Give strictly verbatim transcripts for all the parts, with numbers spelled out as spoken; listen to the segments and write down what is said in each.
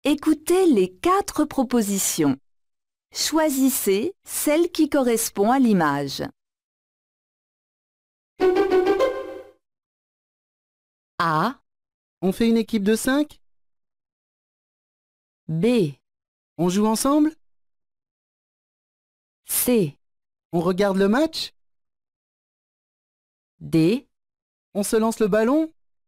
Écoutez les quatre propositions. Choisissez celle qui correspond à l'image. A, On fait une équipe de cinq? B, On joue ensemble? C, On regarde le match? D, On se lance le ballon?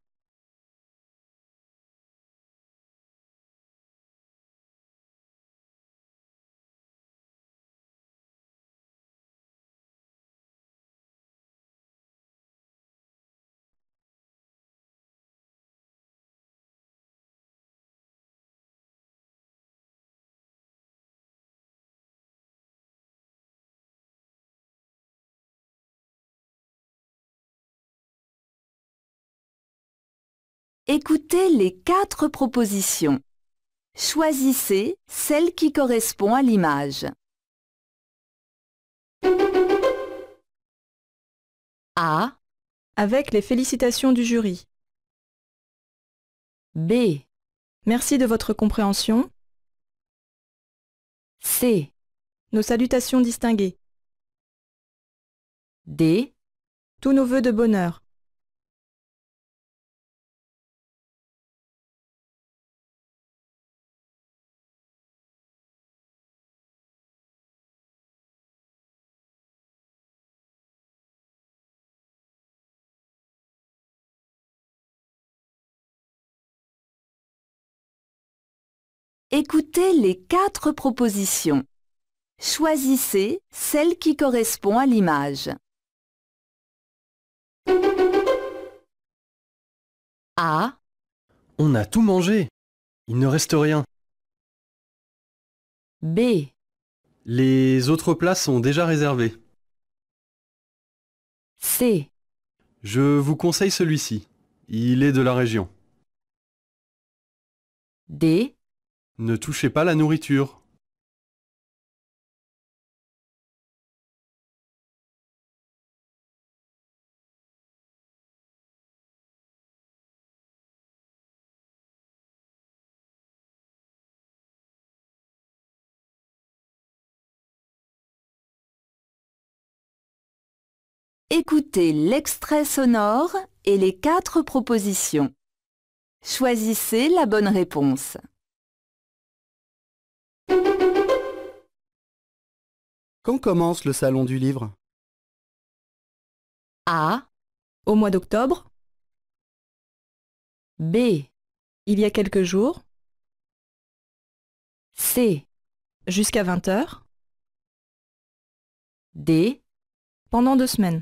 Écoutez les quatre propositions. Choisissez celle qui correspond à l'image. A, Avec les félicitations du jury. B, Merci de votre compréhension. C, Nos salutations distinguées. D, Tous nos vœux de bonheur. Écoutez les quatre propositions. Choisissez celle qui correspond à l'image. A, On a tout mangé. Il ne reste rien. B, Les autres places sont déjà réservées. C, Je vous conseille celui-ci. Il est de la région. D, Ne touchez pas la nourriture. Écoutez l'extrait sonore et les quatre propositions. Choisissez la bonne réponse. Quand commence le salon du livre? A, Au mois d'octobre, B, il y a quelques jours, C, jusqu'à vingt heures, D, pendant deux semaines.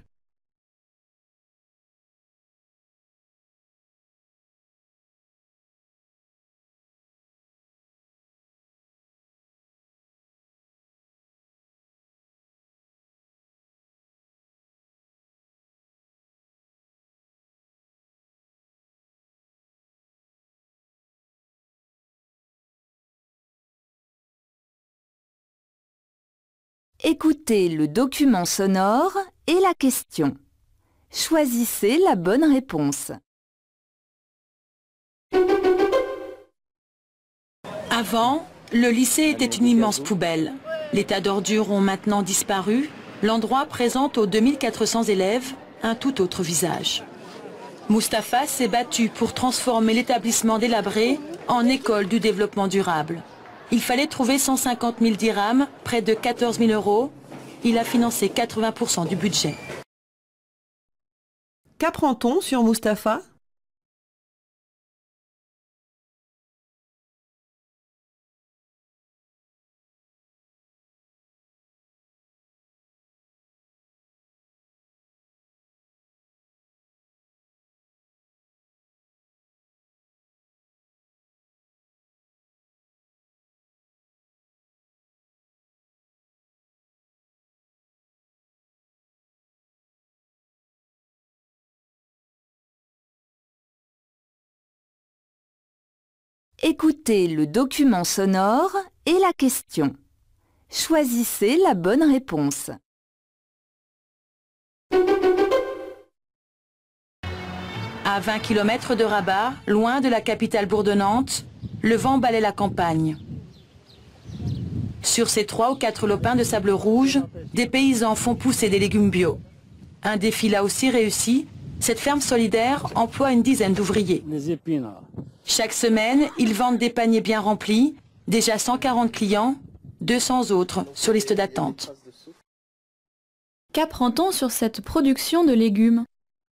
Écoutez le document sonore et la question. Choisissez la bonne réponse. Avant, le lycée était une immense poubelle. Les tas d'ordures ont maintenant disparu. L'endroit présente aux deux mille quatre cents élèves un tout autre visage. Mustapha s'est battu pour transformer l'établissement délabré en école du développement durable. Il fallait trouver cent cinquante mille dirhams, près de quatorze mille euros. Il a financé quatre-vingts pour cent du budget. Qu'apprend-on sur Mustapha? Écoutez le document sonore et la question. Choisissez la bonne réponse. À vingt kilomètres de Rabat, loin de la capitale bourdonnante, le vent balaie la campagne. Sur ces trois ou quatre lopins de sable rouge, des paysans font pousser des légumes bio. Un défi là aussi réussi, cette ferme solidaire emploie une dizaine d'ouvriers. Chaque semaine, ils vendent des paniers bien remplis, déjà cent quarante clients, deux cents autres sur liste d'attente. Qu'apprend-on sur cette production de légumes?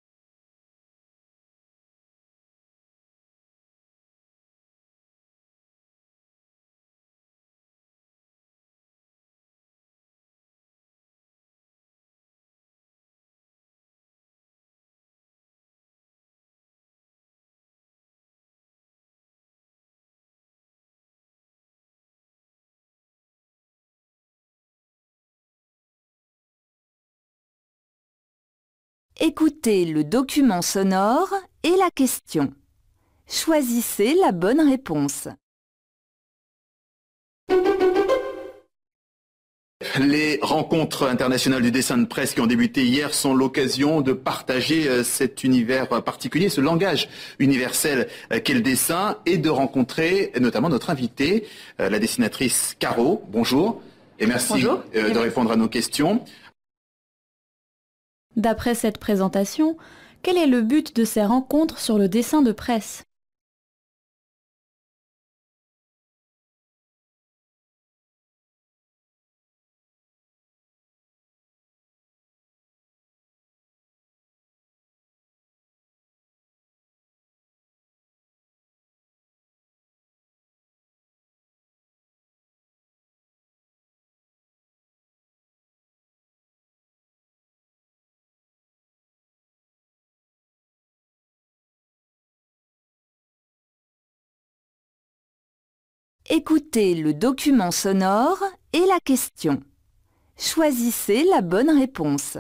Écoutez le document sonore et la question. Choisissez la bonne réponse. Les rencontres internationales du dessin de presse qui ont débuté hier sont l'occasion de partager cet univers particulier, ce langage universel qu'est le dessin, et de rencontrer notamment notre invitée, la dessinatrice Caro. Bonjour et merci Bonjour. de répondre à nos questions. D'après cette présentation, quel est le but de ces rencontres sur le dessin de presse? Écoutez le document sonore et la question. Choisissez la bonne réponse.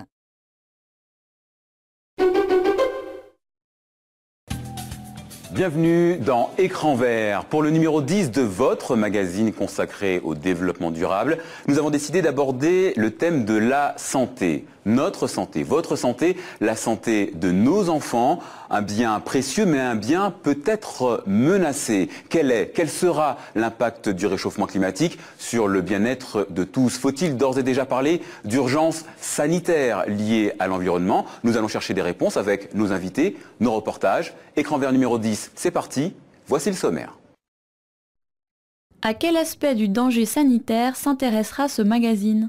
Bienvenue dans Écran vert. Pour le numéro dix de votre magazine consacré au développement durable, nous avons décidé d'aborder le thème de la santé. Notre santé, votre santé, la santé de nos enfants, un bien précieux mais un bien peut-être menacé. Quel est, quel sera l'impact du réchauffement climatique sur le bien-être de tous? Faut-il d'ores et déjà parler d'urgence sanitaire liée à l'environnement? Nous allons chercher des réponses avec nos invités, nos reportages. Écran vert numéro dix, c'est parti, voici le sommaire. À quel aspect du danger sanitaire s'intéressera ce magazine?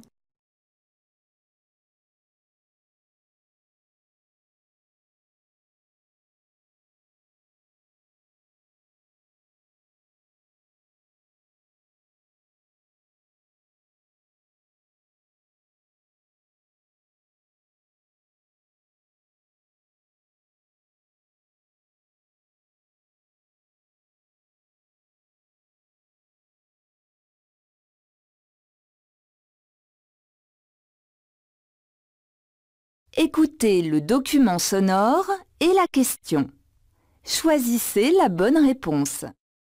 Écoutez le document sonore et la question. Choisissez la bonne réponse.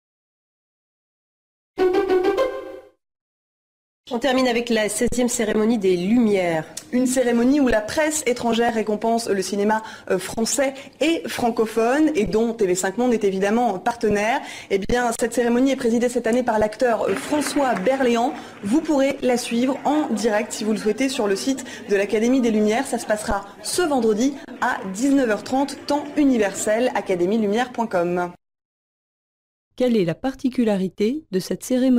On termine avec la seizième cérémonie des Lumières. Une cérémonie où la presse étrangère récompense le cinéma français et francophone et dont T V cinq Monde est évidemment partenaire. Eh bien, cette cérémonie est présidée cette année par l'acteur François Berléand. Vous pourrez la suivre en direct si vous le souhaitez sur le site de l'Académie des Lumières. Ça se passera ce vendredi à dix-neuf heures trente, temps universel, académie lumière point com. Quelle est la particularité de cette cérémonie ?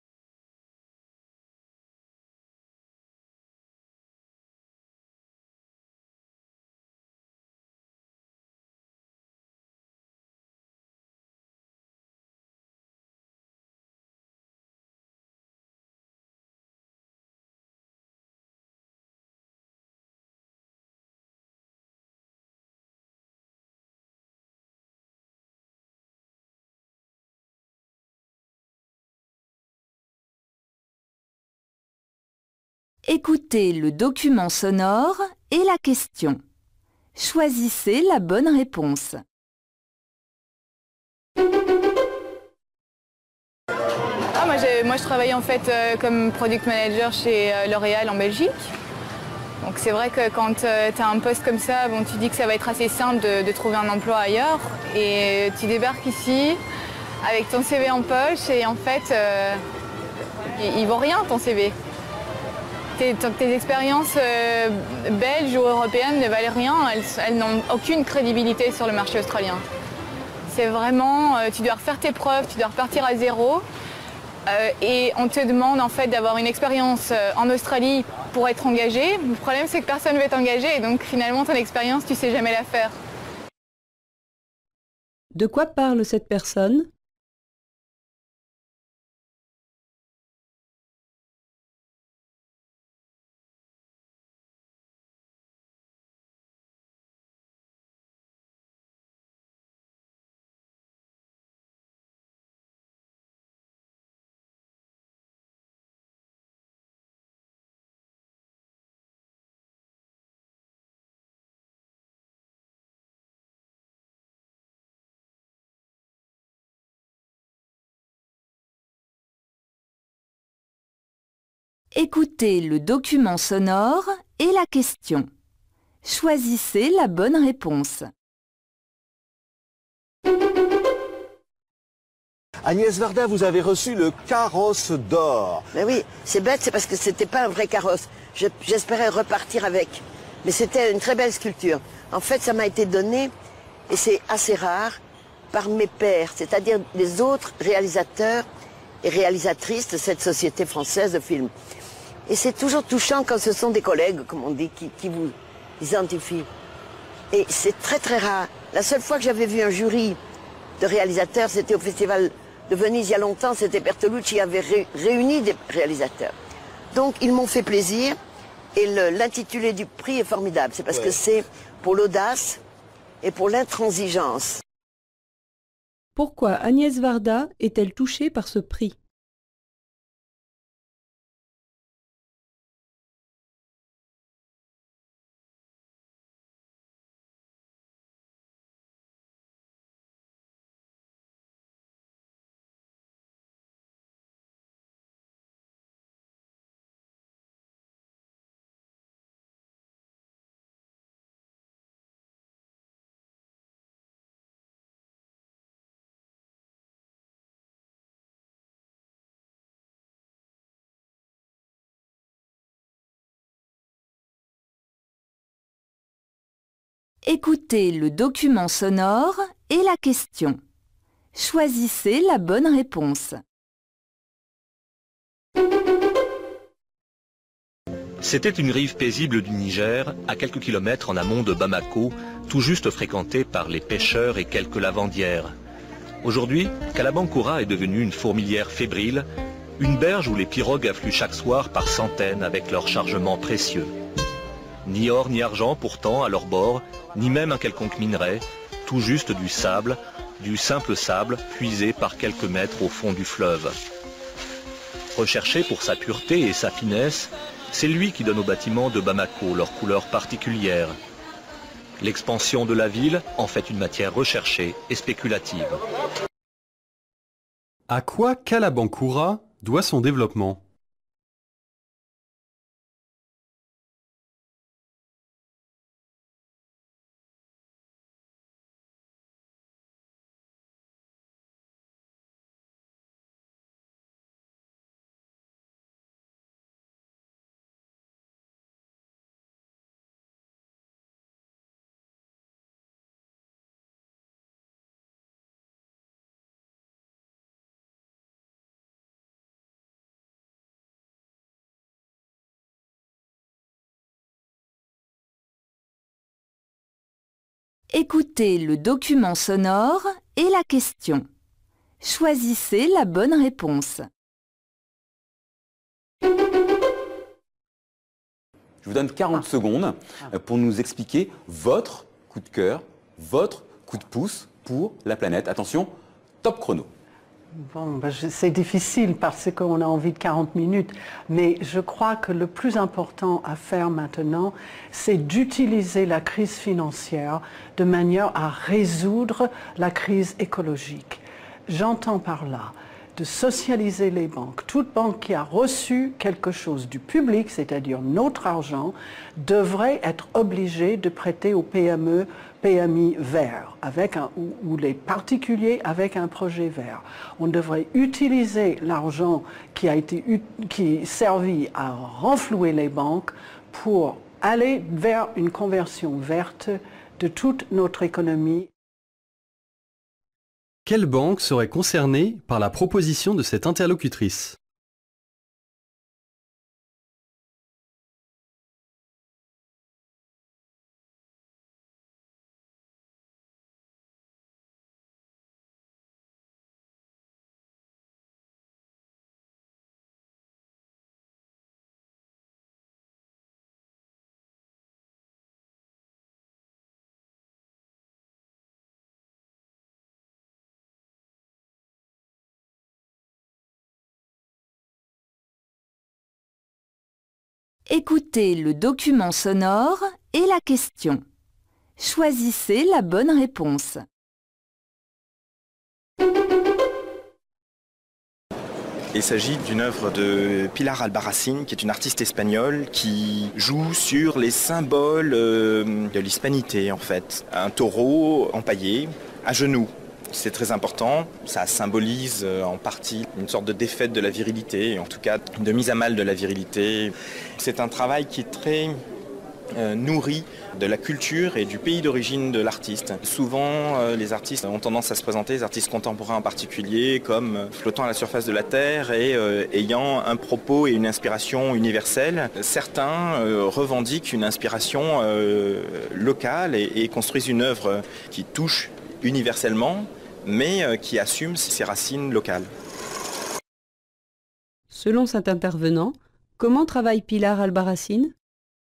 Écoutez le document sonore et la question. Choisissez la bonne réponse. Ah, moi, moi je travaille en fait euh, comme product manager chez euh, L'Oréal en Belgique. Donc c'est vrai que quand euh, tu as un poste comme ça, bon, tu dis que ça va être assez simple de, de trouver un emploi ailleurs. Et tu débarques ici, avec ton C V en poche et en fait, euh, il, il vaut rien ton C V. Tes, tes expériences euh, belges ou européennes ne valent rien, elles, elles n'ont aucune crédibilité sur le marché australien. C'est vraiment, euh, tu dois refaire tes preuves, tu dois repartir à zéro. Euh, et on te demande en fait d'avoir une expérience euh, en Australie pour être engagé. Le problème c'est que personne ne veut t'engager et donc finalement ton expérience tu sais jamais la faire. De quoi parle cette personne ? Écoutez le document sonore et la question. Choisissez la bonne réponse. Agnès Varda, vous avez reçu le carrosse d'or. Mais oui, c'est bête, c'est parce que c'était pas un vrai carrosse. J'espérais repartir avec. Mais c'était une très belle sculpture. En fait, ça m'a été donné, et c'est assez rare, par mes pairs, c'est-à-dire les autres réalisateurs et réalisatrices de cette société française de films. Et c'est toujours touchant quand ce sont des collègues, comme on dit, qui, qui vous identifient. Et c'est très très rare. La seule fois que j'avais vu un jury de réalisateurs, c'était au Festival de Venise il y a longtemps, c'était Bertolucci qui avait ré, réuni des réalisateurs. Donc ils m'ont fait plaisir et l'intitulé du prix est formidable. C'est parce ouais. que c'est pour l'audace et pour l'intransigeance. Pourquoi Agnès Varda est-elle touchée par ce prix ? Écoutez le document sonore et la question. Choisissez la bonne réponse. C'était une rive paisible du Niger, à quelques kilomètres en amont de Bamako, tout juste fréquentée par les pêcheurs et quelques lavandières. Aujourd'hui, Kalabankoura est devenue une fourmilière fébrile, une berge où les pirogues affluent chaque soir par centaines avec leurs chargements précieux. Ni or ni argent pourtant à leur bord, ni même un quelconque minerai, tout juste du sable, du simple sable puisé par quelques mètres au fond du fleuve. Recherché pour sa pureté et sa finesse, c'est lui qui donne aux bâtiments de Bamako leur couleur particulière. L'expansion de la ville en fait une matière recherchée et spéculative. À quoi Kalabankoura doit son développement ? Écoutez le document sonore et la question. Choisissez la bonne réponse. Je vous donne quarante secondes pour nous expliquer votre coup de cœur, votre coup de pouce pour la planète. Attention, top chrono. Bon, ben c'est difficile parce qu'on a envie de quarante minutes, mais je crois que le plus important à faire maintenant, c'est d'utiliser la crise financière de manière à résoudre la crise écologique. J'entends par là de socialiser les banques. Toute banque qui a reçu quelque chose du public, c'est-à-dire notre argent, devrait être obligée de prêter aux P M E, P M I verts, avec un, ou, ou les particuliers avec un projet vert. On devrait utiliser l'argent qui a été qui servi à renflouer les banques pour aller vers une conversion verte de toute notre économie. Quelle banque serait concernée par la proposition de cette interlocutrice? Écoutez le document sonore et la question. Choisissez la bonne réponse. Il s'agit d'une œuvre de Pilar Albarracín, qui est une artiste espagnole qui joue sur les symboles de l'hispanité en fait. Un taureau empaillé, à genoux. C'est très important, ça symbolise en partie une sorte de défaite de la virilité, en tout cas de mise à mal de la virilité. C'est un travail qui est très euh, nourri de la culture et du pays d'origine de l'artiste. Souvent, euh, les artistes ont tendance à se présenter, les artistes contemporains en particulier, comme flottant à la surface de la Terre et euh, ayant un propos et une inspiration universelle. Certains euh, revendiquent une inspiration euh, locale et, et construisent une œuvre qui touche universellement, mais qui assume ses racines locales. Selon cet intervenant, comment travaille Pilar Albarracín?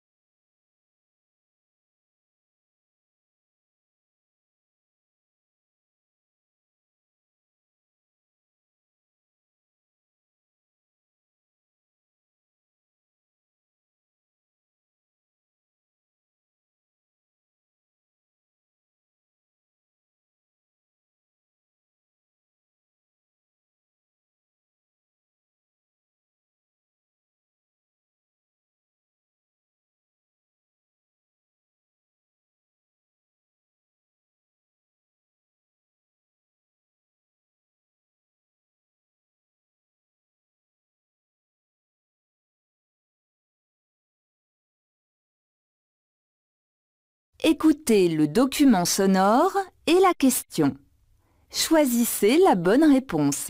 Écoutez le document sonore et la question. Choisissez la bonne réponse.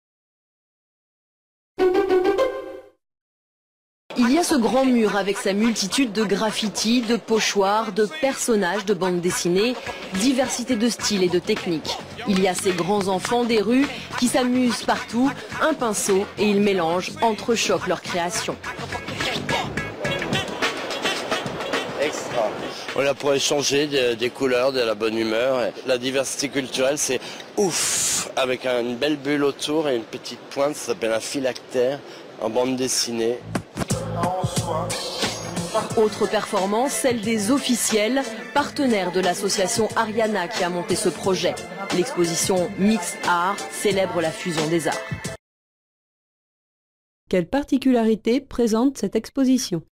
Il y a ce grand mur avec sa multitude de graffitis, de pochoirs, de personnages, de bandes dessinées, diversité de styles et de techniques. Il y a ces grands enfants des rues qui s'amusent partout, un pinceau et ils mélangent, entrechoquent leurs créations. Extra. On est là pour échanger des, des couleurs, de la bonne humeur. La diversité culturelle, c'est ouf, avec une belle bulle autour et une petite pointe, ça s'appelle un phylactère en bande dessinée. Autre performance, celle des officiels, partenaires de l'association Ariana qui a monté ce projet. L'exposition Mix Art célèbre la fusion des arts. Quelle particularité présente cette exposition?